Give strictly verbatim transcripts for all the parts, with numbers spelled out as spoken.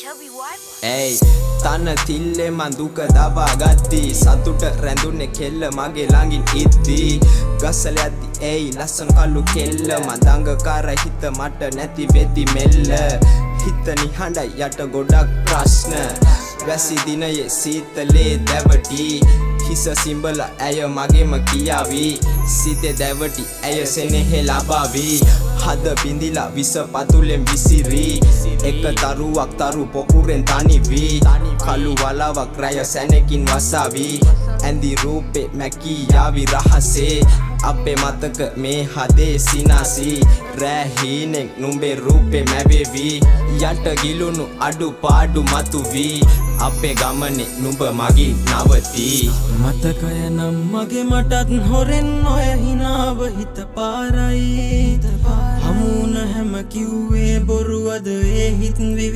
Ey, තන තිල්ලේ මන් දුක දබා ගත්ති සතුට රැඳුනේ කෙල්ල මගේ ළඟින් ඉද්දි ගස්සල යද්දි ey ලස්සන කළු කෙල්ල මන් දඟකාර හිත මට නැති වෙති මෙල්ල හිත නිහඬයි යට ගොඩක් ප්‍රශ්න වැසි දිනයේ සීතලේ දැවටි හිස සිඹල ඇය මගේම කියාවි සිතේ දැවටි ඇය සෙනෙහෙ ලබාවි හද බිඳිලා විස පතුලෙන් විසිරි එක තරුවක් තරු පොකුරෙන් තනිවි කළු වලාවක් රැය සැනකින් වසාවි ඇඳි රූපේ මැකී යාවි රහසේ අපේ මතක මේ හදේ සිනාසි රෑ හීනෙන් නුඹේ රූපේ මැවෙවි යට ගිලුණු අඩු පාඩු මතුවි අපේ ගමනේ නුඹ මගින් නවති මතකය නම් මගේ මටත් හොරෙන් ඔය හිනාව හිත පාරයි හමුන හැම කිව්වේ බොරුවද ඒ හිත්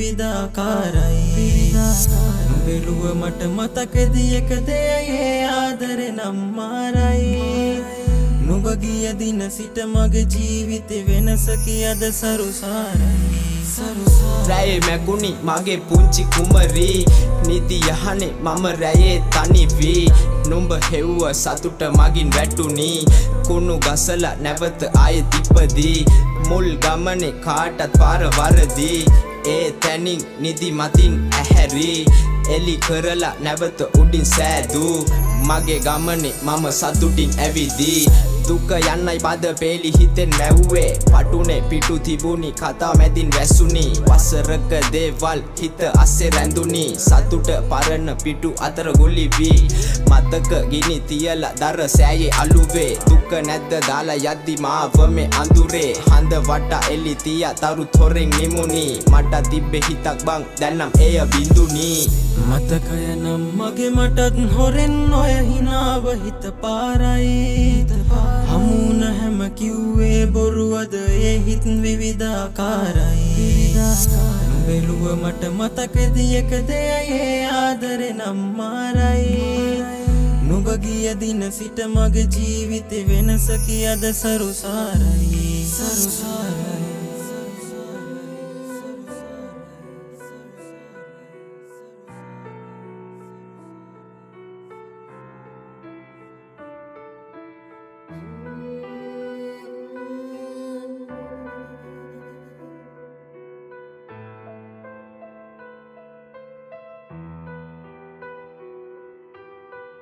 විවිධාකාරයි බැලුව මට මතකදී එක දෙයයි ආදරේ නම් මාරයි නුඹ ගිය දින සිට මගේ ජීවිතේ වෙනස කියද සරුසාරයි රැයේ මැකුණි මගේ පුංචි කුමරි නිදි යහනේ මම රැයේ තනිවි නුඹ හෙව්ව සතුට මගින් වැටුනි කුණු ගසලා නැවත ආයෙ තිප්පදී මුල් ගමනේ කාටත් පාර වරදි ඒ තැනින් නිදි මතින් ඇහැරි එලි කරලා නැවත උඩින් සෑදූ මගේ ගමනේ මම සතුටින් ඇවිදී දුක යන්නයි බද පෙලි හිතෙන් මැව්වේ පටුනේ පිටු තිබුණි කතා මැදින් වැසුනි වසරක දේවල් හිත අස්සේ රැඳුනි සතුට පරණ පිටු අතර ගුලි වී මතක ගිනි තියලා දර සෑයේ අලුවේ දුක නැද්ද දාලා යද්දි මාව මේ අඳුරේ හඳ වටා එලි තියා තරු තොරෙන් නිමුනි මට තිබ්බේ හිතක් බං දැන්නම් එය බිඳුනි මතකය නම් මගේ මටත් හොරෙන් ඔය හිනාව හිත පාරයි හමුන හැම කිව්වේ බොරුවද ඒ හිත් විවිධාකාරයි බැලුව මට මතකදී එක දෙයයි ආදරේ නම් මාරයි නුඹ ගිය දින සිට මගේ ජීවිතේ වෙනස කියද සරුසාරයි